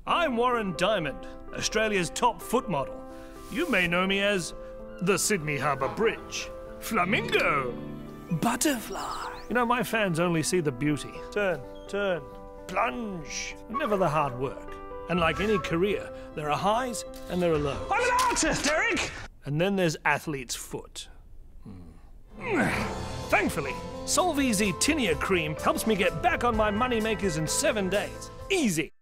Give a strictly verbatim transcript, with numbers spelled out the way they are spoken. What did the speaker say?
I'm Warren Diamond, Australia's top foot model. You may know me as the Sydney Harbour Bridge, Flamingo, Butterfly. You know, my fans only see the beauty. Turn, turn, plunge, never the hard work. And like any career, there are highs and there are lows. I'm an artist, Eric! And then there's athlete's foot. Mm. Thankfully, Solveezy Tinea Cream helps me get back on my moneymakers in seven days. Easy.